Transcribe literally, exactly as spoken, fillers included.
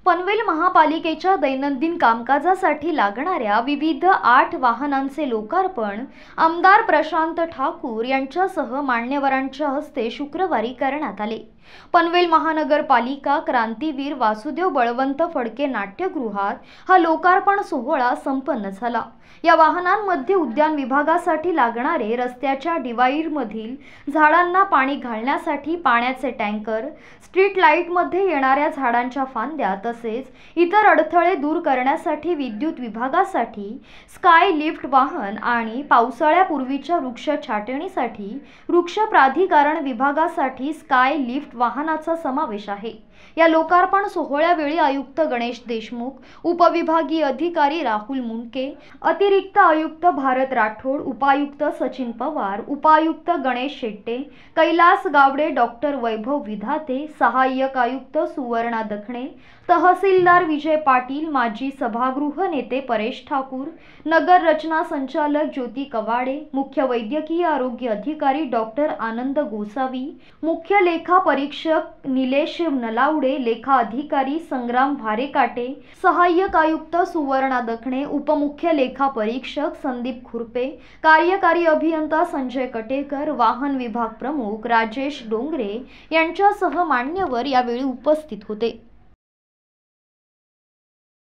पनवेल महापालिकेच्या दैनंदिन कामकाजासाठी लागणाऱ्या विविध आठ वाहनांचे लोकार्पण आमदार प्रशांत ठाकूर यांच्यासह मान्यवरांच्या हस्ते शुक्रवारी करण्यात आले। पनवेल महानगरपालिका क्रांतीवीर वासुदेव बळवंत फडके नाट्यगृहात हा लोकार्पण सोहळा संपन्न झाला। या वाहनांमध्ये उद्यान विभागासाठी लागणारे रस्त्याच्या डिवाइडरमधील झाडांना पाणी घालण्यासाठी पाण्याचे टँकर, स्ट्रीट लाईटमध्ये येणाऱ्या झाडांच्या फांद्या तसेच इतर अडथळे दूर करण्यासाठी विद्युत विभागासाठी स्काय लिफ्ट वाहन आणि पावसाळ्यापूर्वीच्या वृक्ष छाटणीसाठी वृक्ष प्राधिकरण विभागासाठी स्काय लिफ्ट वाहनाचा समावेश आहे। या लोकार्पण सोहळ्यावेळी आयुक्त गणेश देशमुख, उपविभागीय अधिकारी राहुल मुंडके, अतिरिक्त आयुक्त भारत राठोड, उपायुक्त सचिन पवार, उपायुक्त गणेश शेट्टे, कैलास गावडे, डॉक्टर वैभव विधाते, सहाय्यक आयुक्त सुवर्णा दखणे, तहसीलदार विजय पाटील, माजी सभागृह नेते परेश ठाकूर, नगर रचना संचालक ज्योती कवाडे, मुख्य वैद्यकीय आरोग्य अधिकारी डॉक्टर आनंद गोसावी, मुख्य लेखा परीक्षक निलेश नलावडे, लेखा अधिकारी संग्राम भारेकाटे, सहाय्यक आयुक्त सुवर्णा दखणे, उपमुख्य लेखा परीक्षक संदीप खुरपे, कार्यकारी अभियंता संजय कटेकर, वाहन विभाग प्रमुख राजेश डोंगरे यांच्यासह मान्यवर यावेळी उपस्थित होते।